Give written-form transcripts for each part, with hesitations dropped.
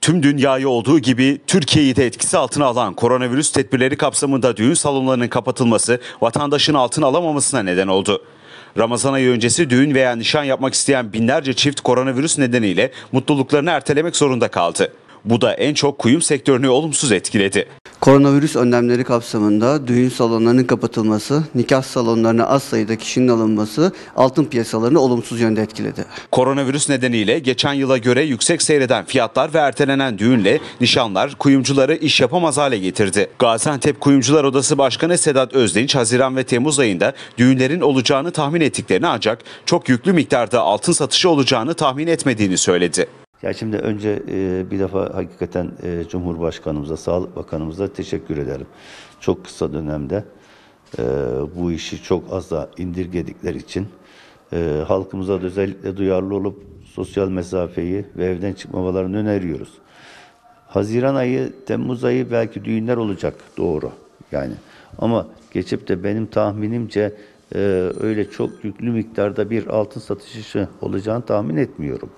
Tüm dünyayı olduğu gibi Türkiye'yi de etkisi altına alan koronavirüs tedbirleri kapsamında düğün salonlarının kapatılması vatandaşın altın alamamasına neden oldu. Ramazan ayı öncesi düğün veya nişan yapmak isteyen binlerce çift koronavirüs nedeniyle mutluluklarını ertelemek zorunda kaldı. Bu da en çok kuyum sektörünü olumsuz etkiledi. Koronavirüs önlemleri kapsamında düğün salonlarının kapatılması, nikah salonlarına az sayıda kişinin alınması altın piyasalarını olumsuz yönde etkiledi. Koronavirüs nedeniyle geçen yıla göre yüksek seyreden fiyatlar ve ertelenen düğünle nişanlar kuyumcuları iş yapamaz hale getirdi. Gaziantep Kuyumcular Odası Başkanı Sedat Özdinç, Haziran ve Temmuz ayında düğünlerin olacağını tahmin ettiklerini ancak çok yüklü miktarda altın satışı olacağını tahmin etmediğini söyledi. Ya şimdi önce bir defa hakikaten Cumhurbaşkanımıza, Sağlık Bakanımıza teşekkür ederim. Çok kısa dönemde bu işi çok az da indirgedikleri için halkımıza da özellikle duyarlı olup sosyal mesafeyi ve evden çıkmamalarını öneriyoruz. Haziran ayı, Temmuz ayı belki düğünler olacak, doğru yani. Ama geçip de benim tahminimce öyle çok yüklü miktarda bir altın satışı olacağını tahmin etmiyorum.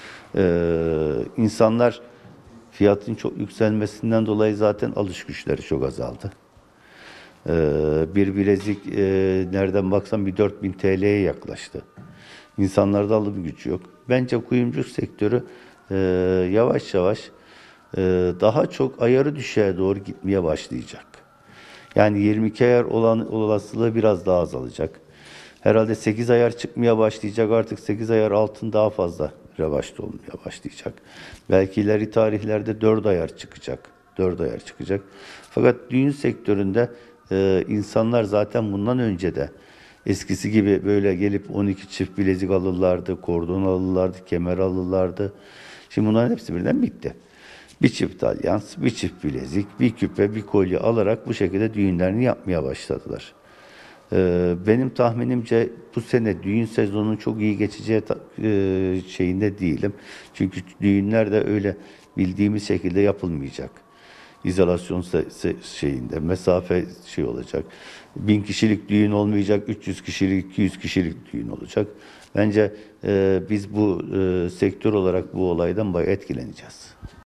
İnsanlar fiyatın çok yükselmesinden dolayı zaten alış güçleri çok azaldı. Bir bilezik nereden baksan bir 4.000 TL'ye yaklaştı. İnsanlarda alım gücü yok. Bence kuyumculuk sektörü yavaş yavaş daha çok ayarı düşüğe doğru gitmeye başlayacak. Yani 22 ayar olan olasılığı biraz daha azalacak. Herhalde 8 ayar çıkmaya başlayacak, artık 8 ayar altın daha fazla revaçta olmaya başlayacak. Belki ileri tarihlerde 4 ayar çıkacak. 4 ayar çıkacak. Fakat düğün sektöründe insanlar zaten bundan önce de eskisi gibi böyle gelip 12 çift bilezik alırlardı, kordon alırlardı, kemer alırlardı. Şimdi bunların hepsi birden bitti. Bir çift alyans, bir çift bilezik, bir küpe, bir kolye alarak bu şekilde düğünlerini yapmaya başladılar. Benim tahminimce bu sene düğün sezonunun çok iyi geçeceği şeyinde değilim. Çünkü düğünler de öyle bildiğimiz şekilde yapılmayacak. İzolasyon şeyinde, mesafe şey olacak. 1000 kişilik düğün olmayacak, 300 kişilik, 200 kişilik düğün olacak. Bence biz bu sektör olarak bu olaydan bayağı etkileneceğiz.